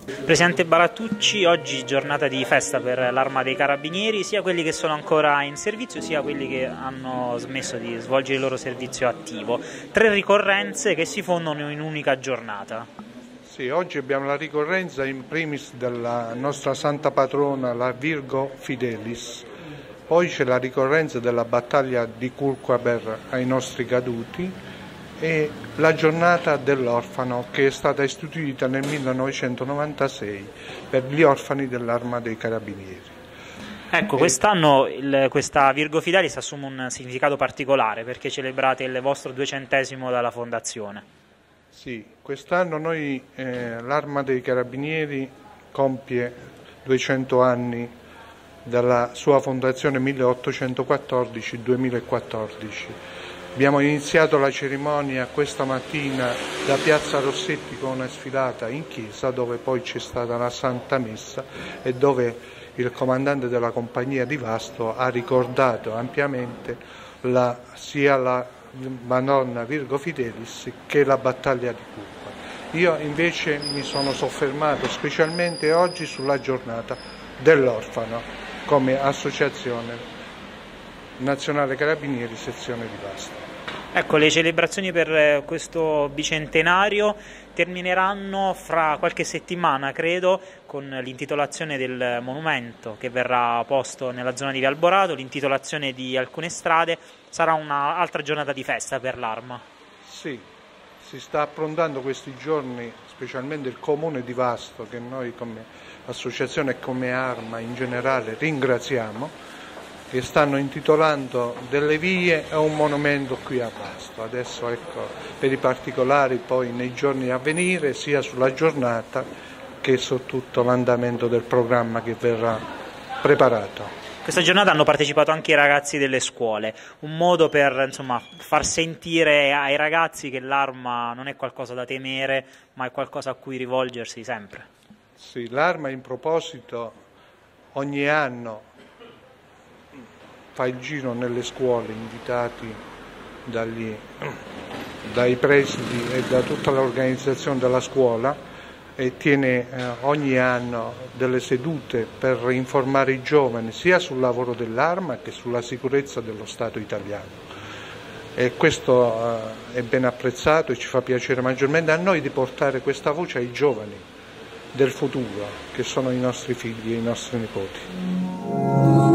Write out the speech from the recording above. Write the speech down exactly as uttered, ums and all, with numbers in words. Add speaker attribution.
Speaker 1: Presidente Barattucci, oggi giornata di festa per l'Arma dei Carabinieri, sia quelli che sono ancora in servizio sia quelli che hanno smesso di svolgere il loro servizio attivo. Tre ricorrenze che si fondono in un'unica giornata.
Speaker 2: Sì, oggi abbiamo la ricorrenza in primis della nostra santa patrona, la Virgo Fidelis. Poi c'è la ricorrenza della battaglia di Kulkwber ai nostri caduti e la giornata dell'orfano che è stata istituita nel millenovecentonovantasei per gli orfani dell'Arma dei Carabinieri.
Speaker 1: Ecco, quest'anno questa Virgo Fidelis assume un significato particolare perché celebrate il vostro duecentesimo dalla fondazione.
Speaker 2: Sì, quest'anno noi eh, l'Arma dei Carabinieri compie duecento anni dalla sua fondazione milleottocentoquattordici duemilaquattordici. Abbiamo iniziato la cerimonia questa mattina da Piazza Rossetti con una sfilata in chiesa dove poi c'è stata la Santa Messa e dove il comandante della compagnia di Vasto ha ricordato ampiamente la, sia la Madonna Virgo Fidelis che la battaglia di Cuba. Io invece mi sono soffermato specialmente oggi sulla giornata dell'orfano come associazione nazionale Carabinieri sezione di Vasto.
Speaker 1: Ecco, le celebrazioni per questo bicentenario termineranno fra qualche settimana, credo, con l'intitolazione del monumento che verrà posto nella zona di Via Alborato, l'intitolazione di alcune strade. Sarà un'altra giornata di festa per l'Arma.
Speaker 2: Sì, si sta approntando questi giorni, specialmente il comune di Vasto, che noi come associazione e come Arma in generale ringraziamo, che stanno intitolando delle vie e un monumento qui a Vasto. Adesso ecco, per i particolari poi nei giorni a venire, sia sulla giornata che su tutto l'andamento del programma che verrà preparato.
Speaker 1: Questa giornata hanno partecipato anche i ragazzi delle scuole, un modo per insomma, far sentire ai ragazzi che l'Arma non è qualcosa da temere, ma è qualcosa a cui rivolgersi sempre.
Speaker 2: Sì, l'Arma in proposito ogni anno fa il giro nelle scuole invitati dagli, dai presidi e da tutta l'organizzazione della scuola e tiene eh, ogni anno delle sedute per informare i giovani sia sul lavoro dell'Arma che sulla sicurezza dello Stato italiano. E questo eh, è ben apprezzato e ci fa piacere maggiormente a noi di portare questa voce ai giovani del futuro, che sono i nostri figli e i nostri nipoti.